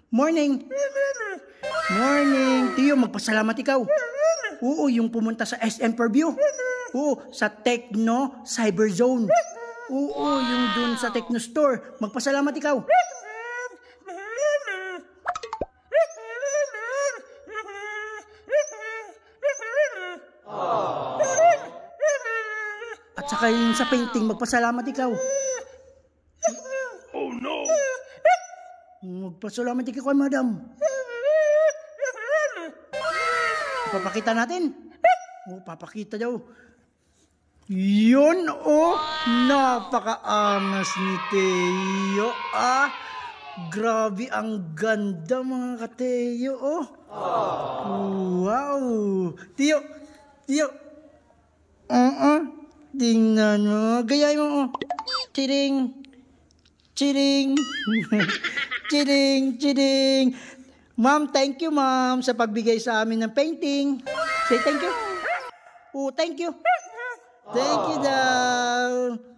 Morning. Morning. Tiyo, magpasalamat ikaw. Oo, yung pumunta sa SM Purview. Oo, sa Techno Cyber Zone. Oo, yung dun sa Techno Store. Magpasalamat ikaw. At saka yung sa painting, magpasalamat ikaw. Oh no! Magpasalamat ikaw kay madam. Papakita natin. Papakita daw. Yun, napakaangas ni Teo, Grabe, ang ganda mga ka-Teo, Wow. Teo. Tingnan mo. Gayahin mo, Chiring. Chiring. Ma'am, thank you, ma'am, sa pagbigay sa amin ng painting. Say thank you. Thank you. Thank you daw.